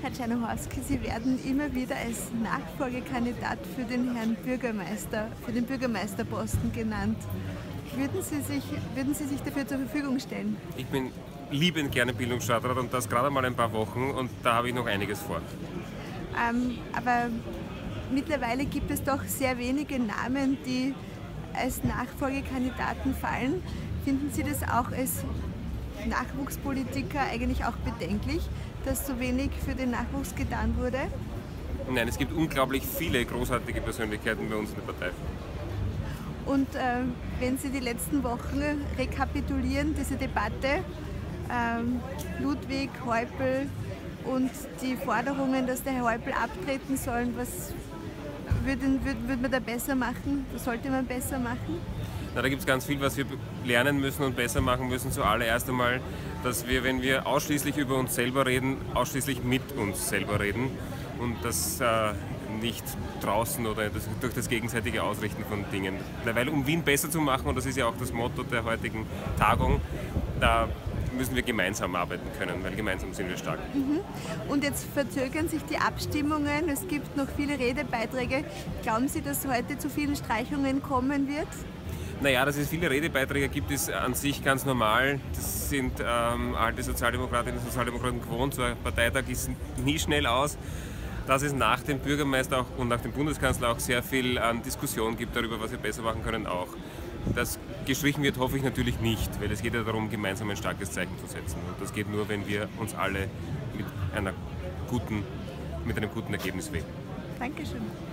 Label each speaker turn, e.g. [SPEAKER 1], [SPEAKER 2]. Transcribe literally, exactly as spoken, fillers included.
[SPEAKER 1] Herr Czernohorski, Sie werden immer wieder als Nachfolgekandidat für den Herrn Bürgermeister, für den Bürgermeisterposten genannt. Würden Sie sich, würden Sie sich dafür zur Verfügung stellen?
[SPEAKER 2] Ich bin liebend gerne Bildungsstadtrat und das gerade mal ein paar Wochen und da habe ich noch einiges vor.
[SPEAKER 1] Ähm, aber mittlerweile gibt es doch sehr wenige Namen, die als Nachfolgekandidaten fallen. Finden Sie das auch als Nachwuchspolitiker eigentlich auch bedenklich, dass so wenig für den Nachwuchs getan wurde?
[SPEAKER 2] Nein, es gibt unglaublich viele großartige Persönlichkeiten bei uns in der Partei.
[SPEAKER 1] Und äh, wenn Sie die letzten Wochen rekapitulieren, diese Debatte, ähm, Ludwig, Häupl und die Forderungen, dass der Herr Häupl abtreten soll, was würde, würde, würde man da besser machen? Was sollte man besser machen?
[SPEAKER 2] Na, da gibt es ganz viel, was wir lernen müssen und besser machen müssen. Zuallererst einmal, dass wir, wenn wir ausschließlich über uns selber reden, ausschließlich mit uns selber reden und das äh, nicht draußen oder das, durch das gegenseitige Ausrichten von Dingen. Weil um Wien besser zu machen, und das ist ja auch das Motto der heutigen Tagung, da müssen wir gemeinsam arbeiten können, weil gemeinsam sind wir stark.
[SPEAKER 1] Mhm. Und jetzt verzögern sich die Abstimmungen, es gibt noch viele Redebeiträge. Glauben Sie, dass heute zu vielen Streichungen kommen wird?
[SPEAKER 2] Naja, dass es viele Redebeiträge gibt, ist an sich ganz normal. Das sind ähm, alte Sozialdemokratinnen und Sozialdemokraten gewohnt. So ein Parteitag ist nie schnell aus. Dass es nach dem Bürgermeister auch und nach dem Bundeskanzler auch sehr viel an Diskussion gibt darüber, was wir besser machen können, auch. Das gestrichen wird, hoffe ich natürlich nicht, weil es geht ja darum, gemeinsam ein starkes Zeichen zu setzen. Und das geht nur, wenn wir uns alle mit, einer guten, mit einem guten Ergebnis wählen.
[SPEAKER 1] Dankeschön.